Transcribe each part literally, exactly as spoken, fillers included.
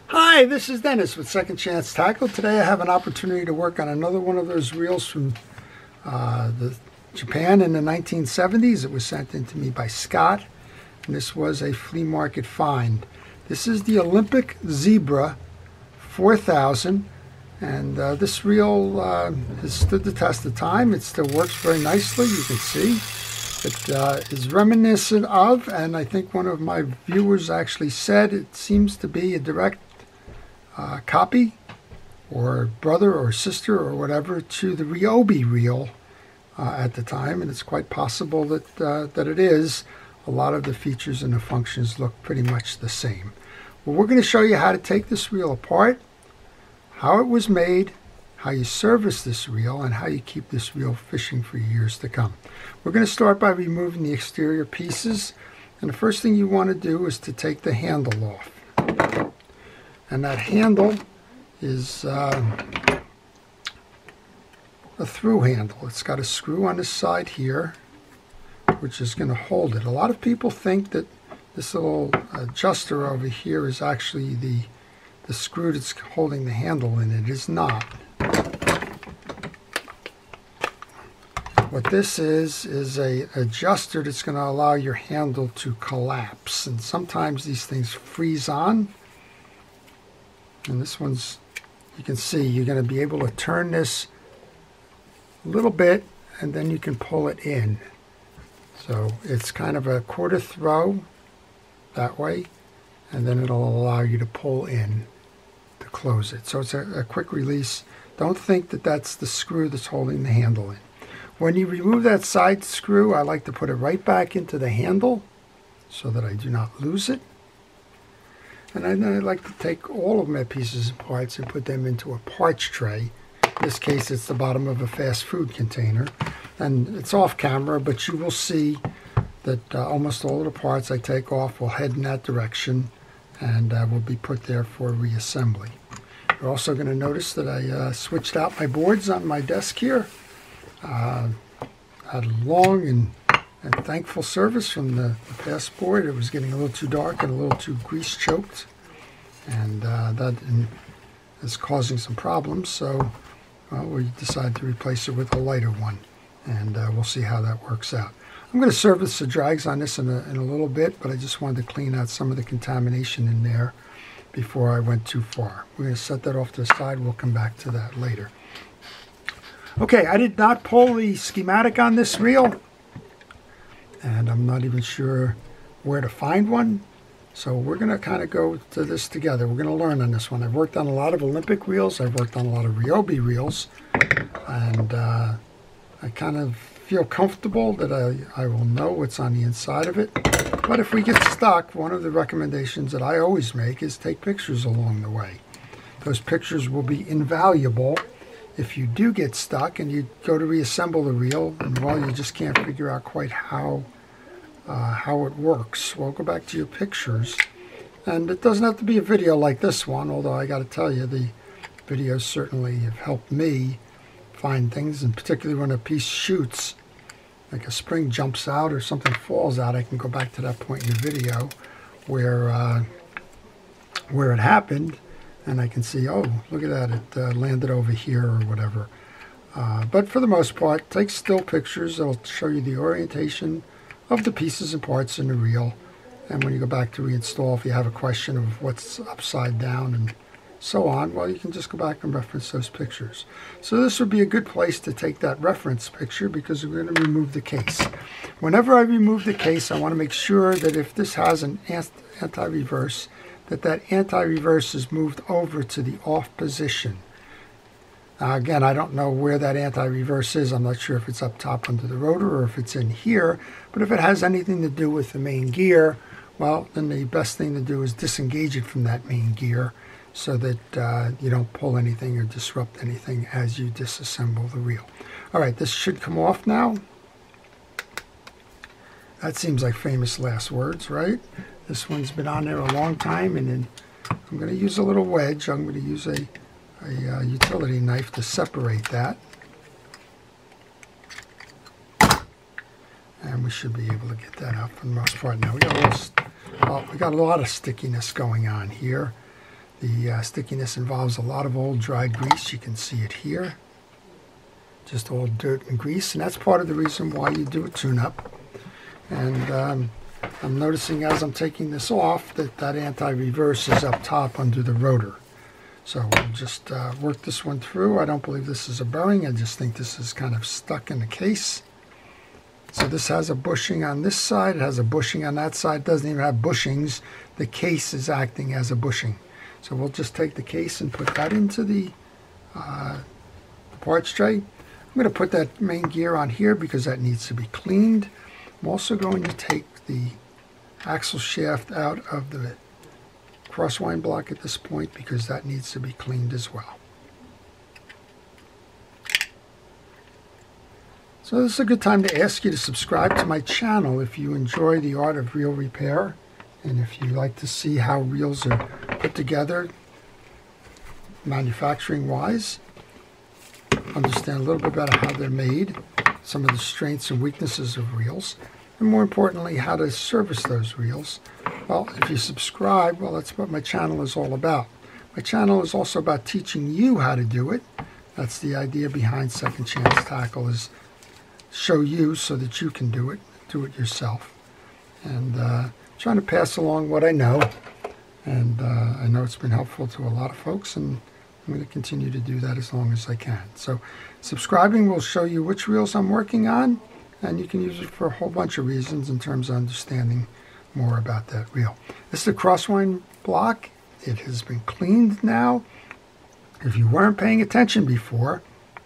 Hi, this is Dennis with Second Chance Tackle. Today I have an opportunity to work on another one of those reels from uh, the Japan in the nineteen seventies. It was sent in to me by Scott, and this was a flea market find. This is the Olympic Zebra four thousand, and uh, this reel uh, has stood the test of time. It still works very nicely, you can see. It uh, is reminiscent of, and I think one of my viewers actually said it seems to be a direct Uh, copy or brother or sister or whatever to the Ryobi reel uh, at the time, and it's quite possible that uh, that it is. A lot of the features and the functions look pretty much the same. Well, we're going to show you how to take this reel apart, how it was made, how you service this reel, and how you keep this reel fishing for years to come. We're going to start by removing the exterior pieces, and the first thing you want to do is to take the handle off. And that handle is uh, a through handle. It's got a screw on the side here, which is going to hold it. A lot of people think that this little adjuster over here is actually the, the screw that's holding the handle in. It is not. What this is, is a adjuster that's going to allow your handle to collapse. And sometimes these things freeze on. And this one's, you can see, you're going to be able to turn this a little bit, and then you can pull it in. So it's kind of a quarter throw that way, and then it'll allow you to pull in to close it. So it's a, a quick release. Don't think that that's the screw that's holding the handle in. When you remove that side screw, I like to put it right back into the handle so that I do not lose it. And then I like to take all of my pieces and parts and put them into a parts tray. In this case, it's the bottom of a fast food container. And it's off camera, but you will see that uh, almost all of the parts I take off will head in that direction and uh, will be put there for reassembly. You're also going to notice that I uh, switched out my boards on my desk here. Uh, had a long and And thankful service from the, the passport. It was getting a little too dark and a little too grease choked, and uh, that is causing some problems. So well, we decided to replace it with a lighter one, and uh, we'll see how that works out. I'm going to service the drags on this in a, in a little bit, but I just wanted to clean out some of the contamination in there before I went too far. We're going to set that off to the side. We'll come back to that later. Okay, I did not pull the schematic on this reel, and I'm not even sure where to find one. So we're going to kind of go to this together. We're going to learn on this one. I've worked on a lot of Olympic reels. I've worked on a lot of Ryobi reels. And uh, I kind of feel comfortable that I, I will know what's on the inside of it. But if we get stuck, one of the recommendations that I always make is take pictures along the way. Those pictures will be invaluable if you do get stuck and you go to reassemble the reel, and well, you just can't figure out quite how uh, how it works. Well, go back to your pictures, and it doesn't have to be a video like this one, although I got to tell you, the videos certainly have helped me find things, and particularly when a piece shoots, like a spring jumps out or something falls out, I can go back to that point in the video where uh, where it happened. And I can see, oh, look at that, it uh, landed over here or whatever. Uh, but for the most part, take still pictures. It'll show you the orientation of the pieces and parts in the reel. And when you go back to reinstall, if you have a question of what's upside down and so on, well, you can just go back and reference those pictures. So this would be a good place to take that reference picture, because we're going to remove the case. Whenever I remove the case, I want to make sure that if this has an anti-reverse, that that anti-reverse is moved over to the off position. Now again, I don't know where that anti-reverse is. I'm not sure if it's up top under the rotor or if it's in here, but if it has anything to do with the main gear, well, then the best thing to do is disengage it from that main gear so that uh, you don't pull anything or disrupt anything as you disassemble the reel. All right, this should come off now. That seems like famous last words, right? This one's been on there a long time, and then I'm going to use a little wedge. I'm going to use a, a uh, utility knife to separate that. And we should be able to get that out for the most part now. We got a, little, well, we got a lot of stickiness going on here. The uh, stickiness involves a lot of old dry grease. You can see it here. Just old dirt and grease, and that's part of the reason why you do a tune-up. And um, I'm noticing as I'm taking this off that that anti-reverse is up top under the rotor. So we'll just uh, work this one through. I don't believe this is a bearing. I just think this is kind of stuck in the case. So this has a bushing on this side. It has a bushing on that side. It doesn't even have bushings. The case is acting as a bushing. So we'll just take the case and put that into the, uh, the parts tray. I'm going to put that main gear on here because that needs to be cleaned. I'm also going to take the axle shaft out of the crosswind block at this point because that needs to be cleaned as well. So this is a good time to ask you to subscribe to my channel if you enjoy the art of reel repair and if you like to see how reels are put together manufacturing wise. Understand a little bit about how they're made, some of the strengths and weaknesses of reels, and more importantly, how to service those reels. Well, if you subscribe, well, that's what my channel is all about. My channel is also about teaching you how to do it. That's the idea behind Second Chance Tackle, is show you so that you can do it, do it yourself. And uh, trying to pass along what I know, and uh, I know it's been helpful to a lot of folks, and I'm going to continue to do that as long as I can. So subscribing will show you which reels I'm working on, and you can use it for a whole bunch of reasons in terms of understanding more about that reel. This is the crosswind block. It has been cleaned now. If you weren't paying attention before,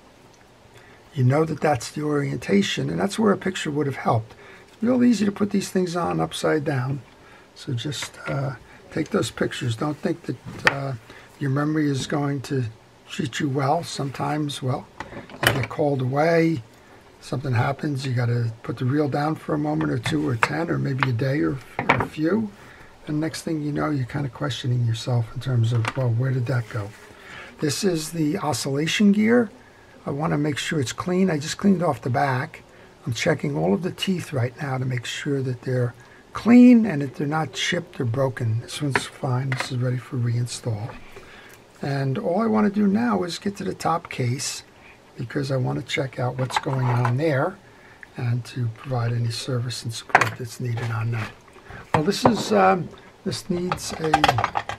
you know that that's the orientation, and that's where a picture would have helped. It's real easy to put these things on upside down, so just uh, take those pictures. Don't think that uh, your memory is going to treat you well. Sometimes, well, you get called away, something happens, you got to put the reel down for a moment or two or ten or maybe a day or, or a few, and next thing you know, you're kind of questioning yourself in terms of, well, where did that go? This is the oscillation gear. I want to make sure it's clean. I just cleaned off the back. I'm checking all of the teeth right now to make sure that they're clean and that they're not chipped or broken. This one's fine. This is ready for reinstall. And all I want to do now is get to the top case because I want to check out what's going on there and to provide any service and support that's needed on that. Well, this is um, this needs a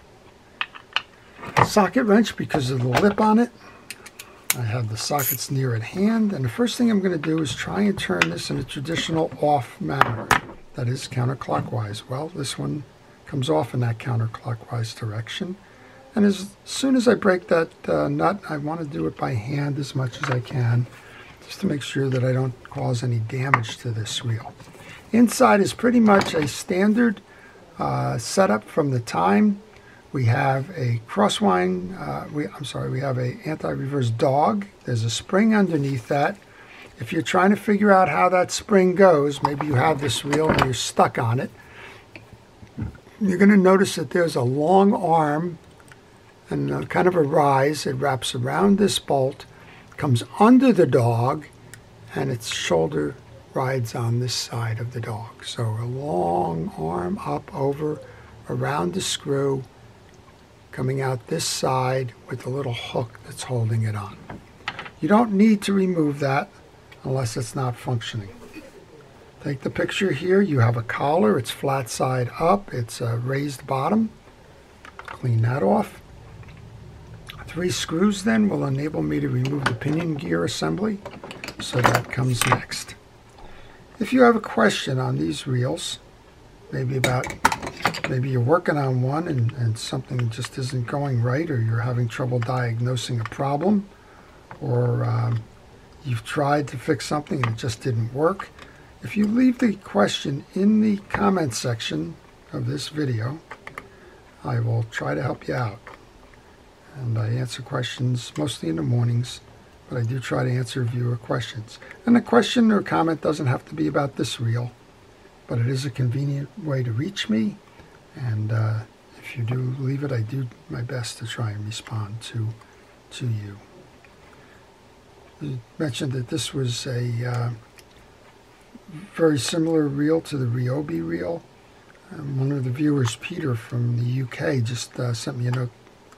socket wrench because of the lip on it. I have the sockets near at hand, and the first thing I'm going to do is try and turn this in a traditional off manner, that is counterclockwise. Well, this one comes off in that counterclockwise direction. And as soon as I break that uh, nut, I want to do it by hand as much as I can, just to make sure that I don't cause any damage to this reel. Inside is pretty much a standard uh, setup from the time. We have a crosswind, uh, we, I'm sorry, we have a anti-reverse dog. There's a spring underneath that. If you're trying to figure out how that spring goes, maybe you have this reel and you're stuck on it, you're going to notice that there's a long arm and kind of a rise. It wraps around this bolt, comes under the dog, and its shoulder rides on this side of the dog. So a long arm up, over, around the screw, coming out this side with a little hook that's holding it on. You don't need to remove that unless it's not functioning. Take the picture here. You have a collar. It's flat side up. It's a raised bottom. Clean that off. Three screws then will enable me to remove the pinion gear assembly, so that comes next. If you have a question on these reels, maybe about, maybe you're working on one and, and something just isn't going right, or you're having trouble diagnosing a problem, or um, you've tried to fix something and it just didn't work, if you leave the question in the comment section of this video, I will try to help you out. And I answer questions mostly in the mornings, but I do try to answer viewer questions. And the question or comment doesn't have to be about this reel, but it is a convenient way to reach me. And uh, if you do leave it, I do my best to try and respond to, to you. You mentioned that this was a uh, very similar reel to the Ryobi reel. Um, one of the viewers, Peter from the U K, just uh, sent me a note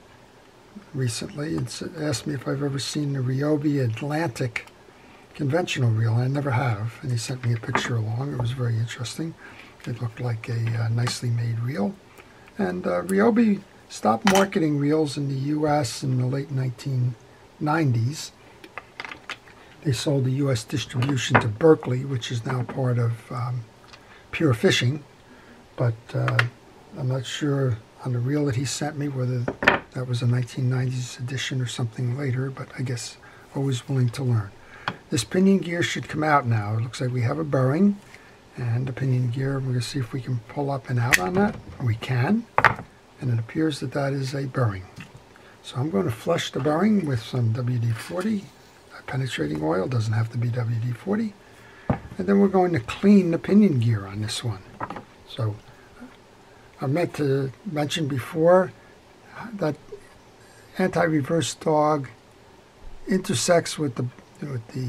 recently and asked me if I've ever seen the Ryobi Atlantic conventional reel. I never have, and he sent me a picture along. It was very interesting. It looked like a uh, nicely made reel. And uh, Ryobi stopped marketing reels in the U S in the late nineteen nineties. They sold the U S distribution to Berkley, which is now part of um, Pure Fishing. But uh, I'm not sure on the reel that he sent me whether that was a nineteen nineties edition or something later, but I guess always willing to learn. This pinion gear should come out now. It looks like we have a bearing and a pinion gear. We're going to see if we can pull up and out on that. We can, and it appears that that is a bearing. So I'm going to flush the bearing with some W D forty. Penetrating oil, doesn't have to be W D forty. And then we're going to clean the pinion gear on this one. So I meant to mention before that anti-reverse dog intersects with the with the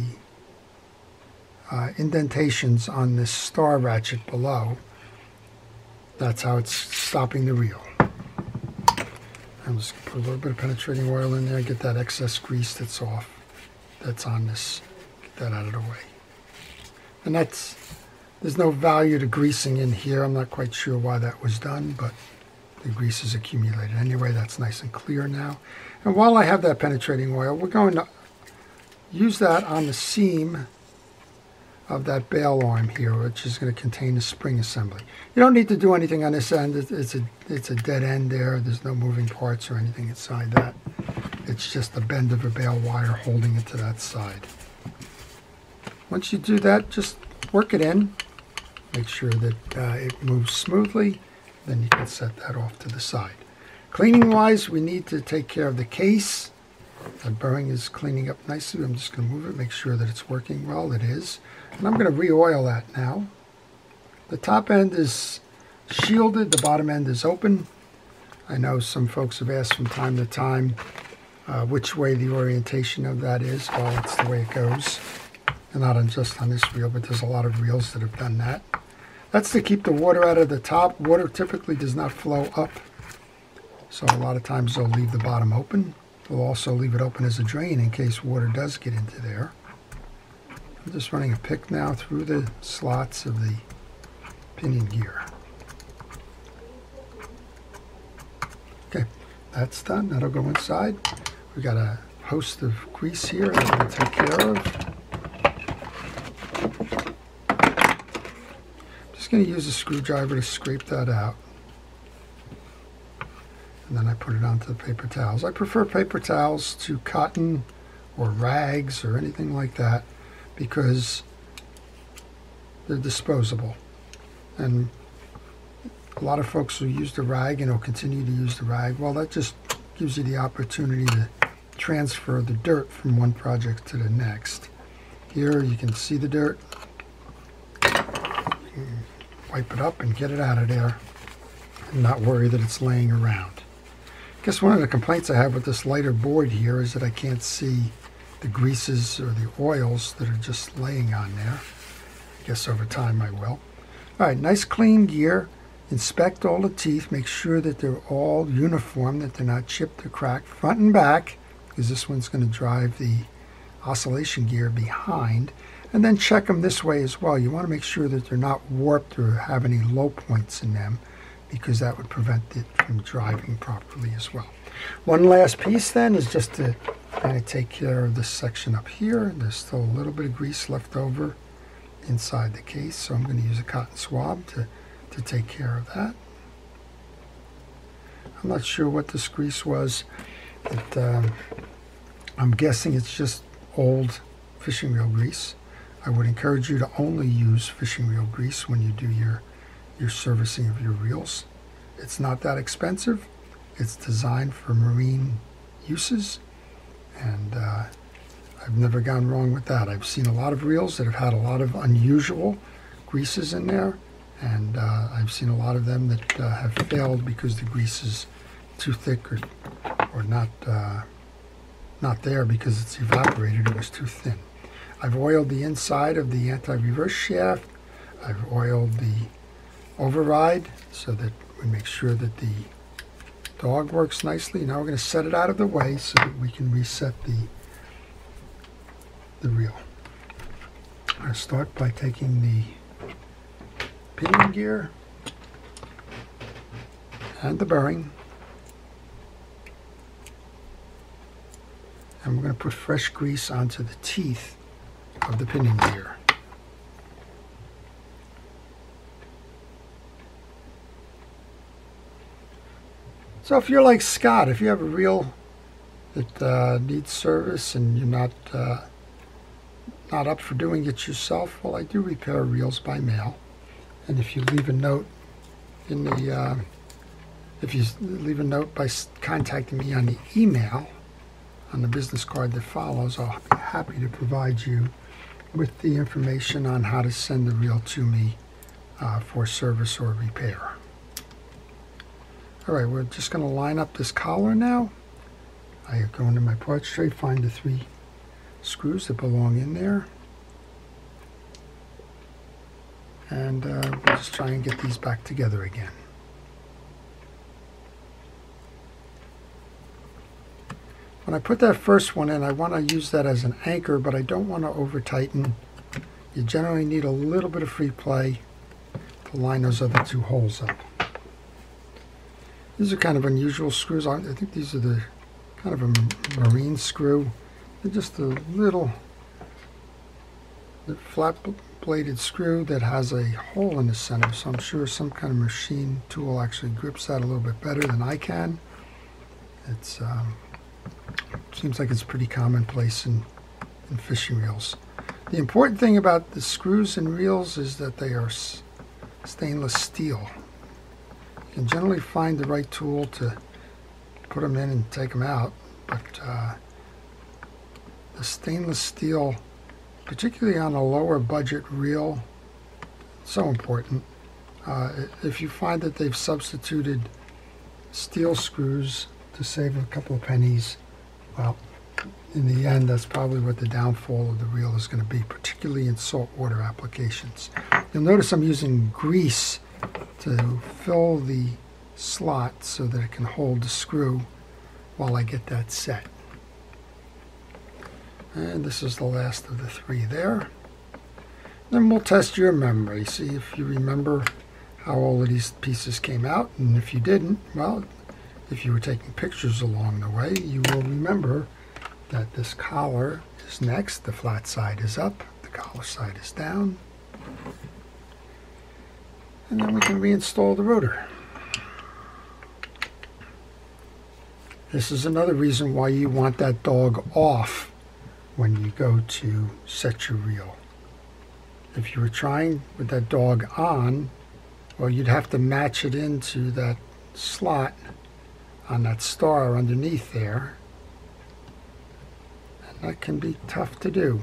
uh, indentations on this star ratchet below. That's how it's stopping the reel. I'm just going to put a little bit of penetrating oil in there, get that excess grease that's off, that's on this, get that out of the way. And that's, there's no value to greasing in here. I'm not quite sure why that was done, but the grease is accumulated. Anyway, that's nice and clear now. And while I have that penetrating oil, we're going to use that on the seam of that bail arm here, which is going to contain the spring assembly. You don't need to do anything on this end. It's a, it's a dead end there. There's no moving parts or anything inside that. It's just a bend of a bail wire holding it to that side. Once you do that, just work it in. Make sure that uh, it moves smoothly. Then you can set that off to the side. Cleaning wise, we need to take care of the case. The bearing is cleaning up nicely. I'm just going to move it, make sure that it's working well. It is. And I'm going to re-oil that now. The top end is shielded. The bottom end is open. I know some folks have asked from time to time uh, which way the orientation of that is. Well, it's the way it goes. And not on just on this reel, but there's a lot of reels that have done that. That's to keep the water out of the top. Water typically does not flow up. So a lot of times they'll leave the bottom open. They'll also leave it open as a drain in case water does get into there. I'm just running a pick now through the slots of the pinion gear. Okay, that's done. That'll go inside. We got a host of grease here that we'll take care of. I'm just going to use a screwdriver to scrape that out. And then I put it onto the paper towels. I prefer paper towels to cotton or rags or anything like that because they're disposable. And a lot of folks will use the rag and will continue to use the rag. Well, that just gives you the opportunity to transfer the dirt from one project to the next. Here you can see the dirt. Wipe it up and get it out of there and not worry that it's laying around. I guess one of the complaints I have with this lighter board here is that I can't see the greases or the oils that are just laying on there. I guess over time I will. All right, nice clean gear. Inspect all the teeth. Make sure that they're all uniform, that they're not chipped or cracked, front and back, because this one's going to drive the oscillation gear behind. And then check them this way as well. You want to make sure that they're not warped or have any low points in them, because that would prevent it from driving properly as well. One last piece then is just to kind of take care of this section up here. There's still a little bit of grease left over inside the case, so I'm going to use a cotton swab to, to take care of that. I'm not sure what this grease was. It, um, I'm guessing it's just old fishing reel grease. I would encourage you to only use fishing reel grease when you do your your servicing of your reels. It's not that expensive. It's designed for marine uses, and uh, I've never gone wrong with that. I've seen a lot of reels that have had a lot of unusual greases in there, and uh, I've seen a lot of them that uh, have failed because the grease is too thick or, or not, uh, not there because it's evaporated. It was too thin. I've oiled the inside of the anti-reverse shaft. I've oiled the override so that we make sure that the dog works nicely. Now we're going to set it out of the way so that we can reset the, the reel. I'm going to start by taking the pinion gear and the bearing, and we're going to put fresh grease onto the teeth of the pinion gear. So if you're like Scott, if you have a reel that uh, needs service and you're not uh, not up for doing it yourself, well, I do repair reels by mail. And if you leave a note in the, uh, if you leave a note by contacting me on the email, on the business card that follows, I'll be happy to provide you with the information on how to send the reel to me uh, for service or repair. All right, we're just going to line up this collar now. I go into my parts tray, find the three screws that belong in there, and uh, we'll just try and get these back together again. When I put that first one in, I want to use that as an anchor, but I don't want to over tighten. You generally need a little bit of free play to line those other two holes up. These are kind of unusual screws. I think these are the kind of a marine screw. They're just a little flat bladed screw that has a hole in the center, so I'm sure some kind of machine tool actually grips that a little bit better than I can. It's um, seems like it's pretty commonplace in, in fishing reels. The important thing about the screws and reels is that they are stainless steel. You can generally find the right tool to put them in and take them out, but uh, the stainless steel, particularly on a lower budget reel, so important. Uh, if you find that they've substituted steel screws to save a couple of pennies, well, in the end, that's probably what the downfall of the reel is going to be, particularly in saltwater applications. You'll notice I'm using grease to fill the slot so that it can hold the screw while I get that set. And this is the last of the three there. Then we'll test your memory, see if you remember how all of these pieces came out, and if you didn't, well, if you were taking pictures along the way, you will remember that this collar is next. The flat side is up, the collar side is down, and then we can reinstall the rotor. This is another reason why you want that dog off when you go to set your reel. If you were trying with that dog on, well, you'd have to match it into that slot on that star underneath there, and that can be tough to do.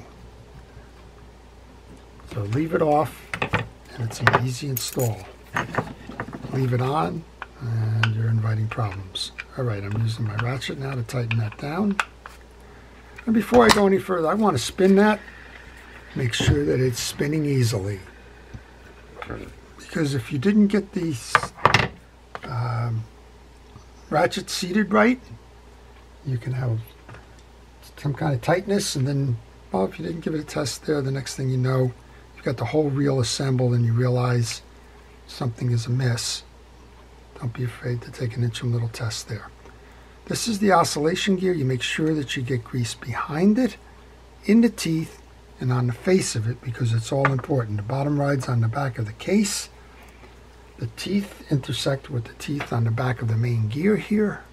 So leave it off, and it's an easy install. Leave it on, and you're inviting problems. All right, I'm using my ratchet now to tighten that down. And before I go any further, I want to spin that. Make sure that it's spinning easily. Because if you didn't get these um, ratchets seated right, you can have some kind of tightness, and then, well, if you didn't give it a test there, the next thing you know, you've got the whole reel assembled and you realize something is amiss. Don't be afraid to take an inch and little test there. This is the oscillation gear. You make sure that you get grease behind it, in the teeth, and on the face of it, because it's all important. The bottom ride's on the back of the case. The teeth intersect with the teeth on the back of the main gear here.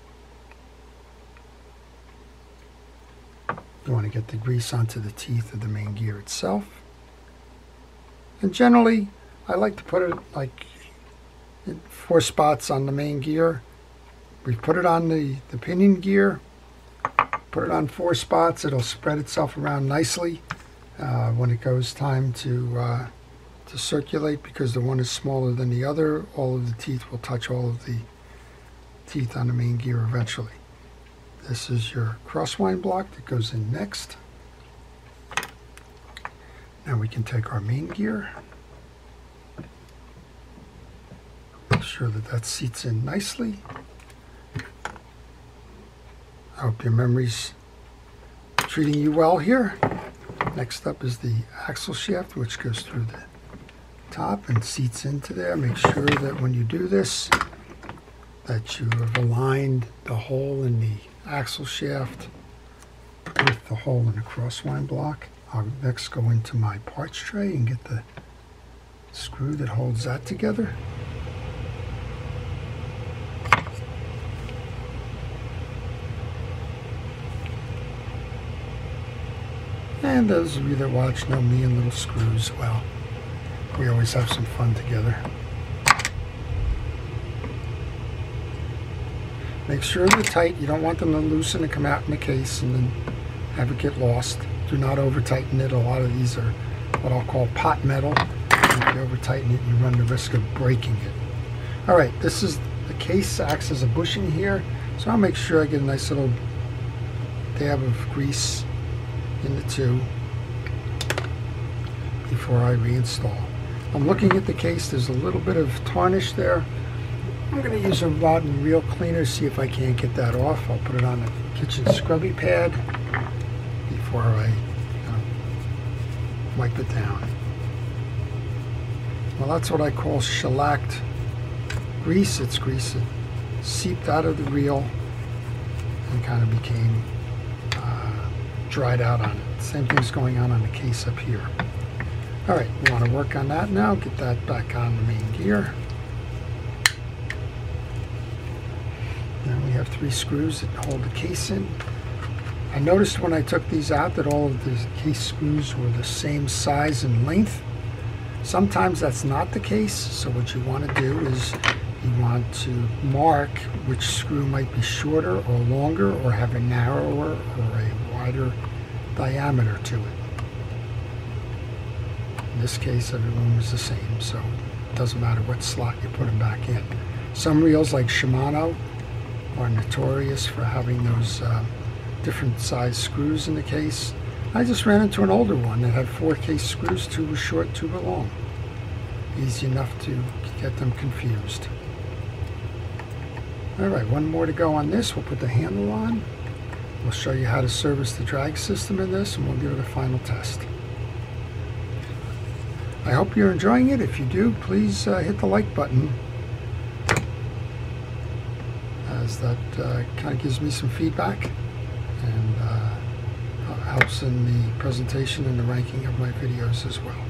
You want to get the grease onto the teeth of the main gear itself. And generally, I like to put it like in four spots on the main gear. We put it on the, the pinion gear, put it on four spots. It'll spread itself around nicely uh, when it goes time to, uh, to circulate, because the one is smaller than the other. All of the teeth will touch all of the teeth on the main gear eventually. This is your crosswind block that goes in next. Now we can take our main gear. Make sure that that seats in nicely. I hope your memory's treating you well here. Next up is the axle shaft, which goes through the top and seats into there. Make sure that when you do this, that you have aligned the hole in the axle shaft with the hole in the crosswind block. I'll next go into my parts tray and get the screw that holds that together. And those of you that watch know me and little screws. Well, we always have some fun together. Make sure they're tight. You don't want them to loosen and come out in the case and then have it get lost. Do not over tighten it. A lot of these are what I'll call pot metal. And if you over tighten it, you run the risk of breaking it. All right, this is the case, acts as a bushing here. So I'll make sure I get a nice little dab of grease in the two before I reinstall. I'm looking at the case. There's a little bit of tarnish there. I'm going to use a rod and reel cleaner, see if I can't get that off. I'll put it on the kitchen scrubby pad before I uh, wipe it down. Well, that's what I call shellacked grease. It's grease that seeped out of the reel and kind of became uh, dried out on it. Same thing's going on on the case up here. All right, we want to work on that now. Get that back on the main gear. Now we have three screws that hold the case in. I noticed when I took these out that all of the case screws were the same size and length. Sometimes that's not the case, so what you want to do is you want to mark which screw might be shorter or longer or have a narrower or a wider diameter to it. In this case, everyone was the same, so it doesn't matter what slot you put them back in. Some reels like Shimano are notorious for having those uh, different size screws in the case. I just ran into an older one that had four case screws, two were short, two were long. Easy enough to get them confused. Alright, one more to go on this. We'll put the handle on. We'll show you how to service the drag system in this, and we'll give it a final test. I hope you're enjoying it. If you do, please uh, hit the like button, as that uh, kind of gives me some feedback and uh, helps in the presentation and the ranking of my videos as well.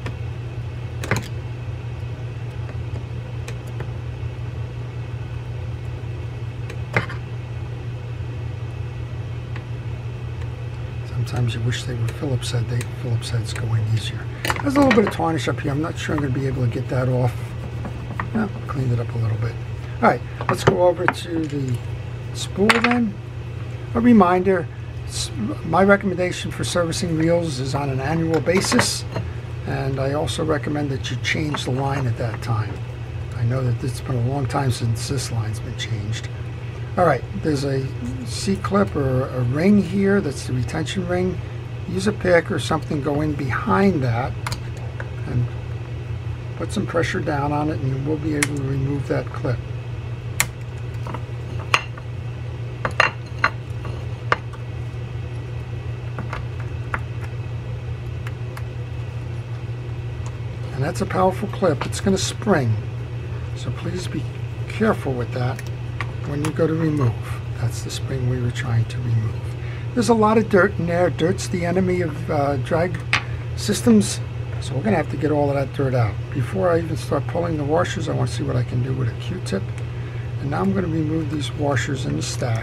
Sometimes you wish they were Phillips head. They Phillips heads go in easier. There's a little bit of tarnish up here. I'm not sure I'm going to be able to get that off. Yeah, cleaned it up a little bit. All right, let's go over to the spool then. A reminder, my recommendation for servicing reels is on an annual basis, and I also recommend that you change the line at that time. I know that it's been a long time since this line's been changed. All right, there's a C-clip or a ring here. That's the retention ring. Use a pick or something, go in behind that and put some pressure down on it, and you will be able to remove that clip. And that's a powerful clip. It's going to spring, so please be careful with that when you go to remove. That's the spring we were trying to remove. There's a lot of dirt in there. Dirt's the enemy of uh, drag systems, so we're going to have to get all of that dirt out. Before I even start pulling the washers, I want to see what I can do with a Q-tip. And now I'm going to remove these washers in the stack.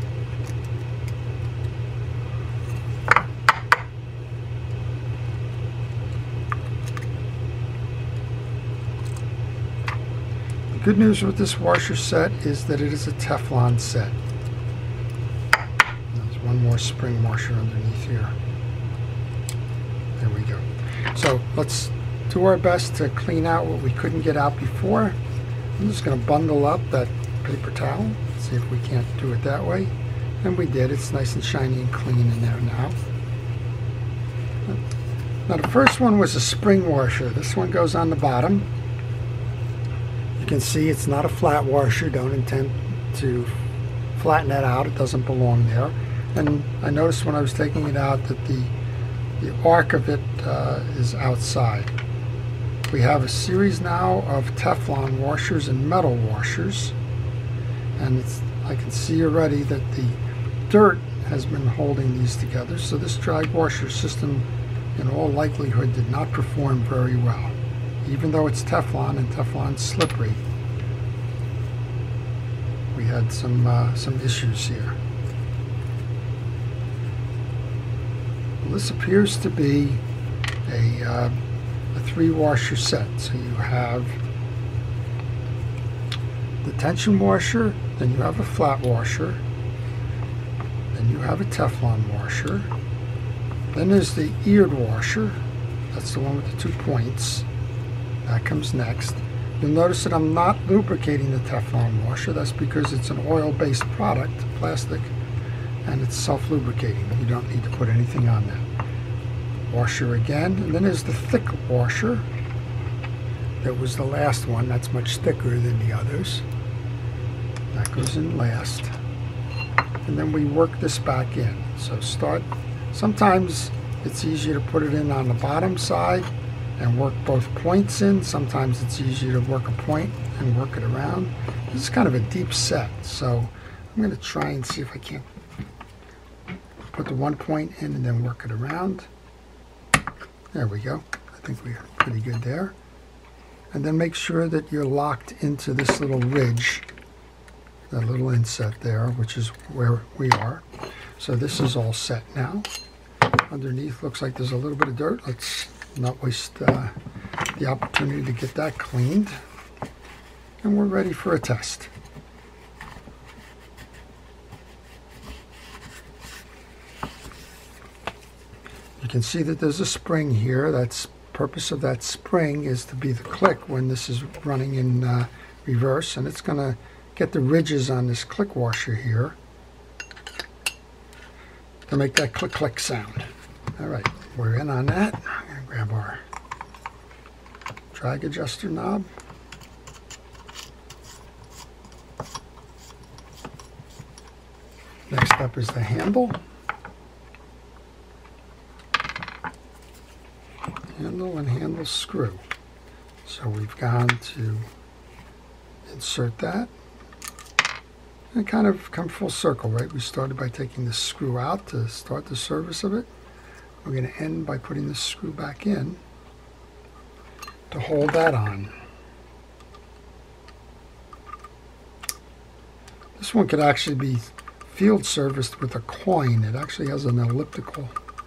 The good news with this washer set is that it is a Teflon set. There's one more spring washer underneath here. There we go. So let's do our best to clean out what we couldn't get out before. I'm just going to bundle up that paper towel, see if we can't do it that way. And we did. It's nice and shiny and clean in there now. Now the first one was a spring washer. This one goes on the bottom. You can see it's not a flat washer. Don't intend to flatten that out. It doesn't belong there. And I noticed when I was taking it out that the, the arc of it uh, is outside. We have a series now of Teflon washers and metal washers. And it's, I can see already that the dirt has been holding these together. So this drag washer system, in all likelihood, did not perform very well. Even though it's Teflon and Teflon's slippery, we had some uh, some issues here. Well, this appears to be a, uh, a three washer set. So you have the tension washer, then you have a flat washer, then you have a Teflon washer, then there's the eared washer. That's the one with the two points. That comes next. You'll notice that I'm not lubricating the Teflon washer. That's because it's an oil-based product, plastic, and it's self-lubricating. You don't need to put anything on that. Washer again, and then there's the thick washer. That was the last one. That's much thicker than the others. That goes in last. And then we work this back in. So start, sometimes it's easier to put it in on the bottom side and work both points in. Sometimes it's easier to work a point and work it around. This is kind of a deep set, so I'm going to try and see if I can't put the one point in and then work it around. There we go. I think we're pretty good there. And then make sure that you're locked into this little ridge, that little inset there, which is where we are. So this is all set now. Underneath looks like there's a little bit of dirt. Let's not waste uh, the opportunity to get that cleaned. And we're ready for a test. You can see that there's a spring here. That's purpose of that spring is to be the click when this is running in uh, reverse, and it's going to get the ridges on this click washer here to make that click click sound. All right, we're in on that. I'm going to grab our drag adjuster knob. Next up is the handle. Handle and handle screw. So we've gone to insert that and kind of come full circle, right? We started by taking the screw out to start the service of it. We're going to end by putting the screw back in to hold that on. This one could actually be field serviced with a coin. It actually has an elliptical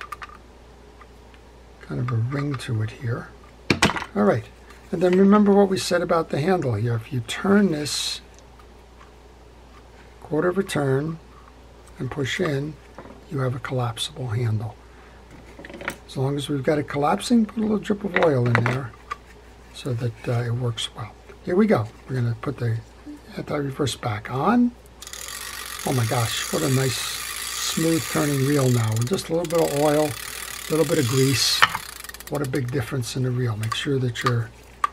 kind of a ring to it here. All right, and then remember what we said about the handle here. If you turn this quarter of a turn and push in, you have a collapsible handle. As long as we've got it collapsing, put a little drip of oil in there so that uh, it works well. Here we go. We're going to put the anti-reverse back on. Oh my gosh, what a nice smooth turning reel now. With just a little bit of oil, a little bit of grease. What a big difference in the reel. Make sure that you're...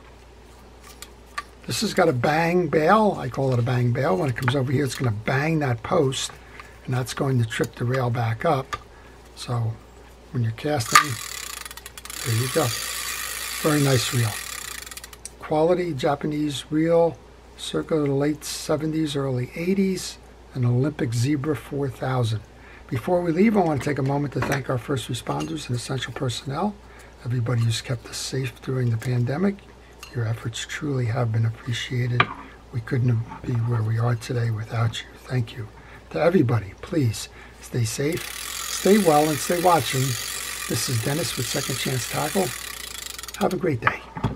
This has got a bang bail. I call it a bang bail. When it comes over here, it's going to bang that post, and that's going to trip the rail back up. So when you're casting, there you go. Very nice reel. Quality Japanese reel, circa the late seventies, early eighties, an Olympic Zebra four thousand. Before we leave, I want to take a moment to thank our first responders and essential personnel, everybody who's kept us safe during the pandemic. Your efforts truly have been appreciated. We couldn't be where we are today without you. Thank you. To everybody, please stay safe, stay well, and stay watching. This is Dennis with Second Chance Tackle. Have a great day.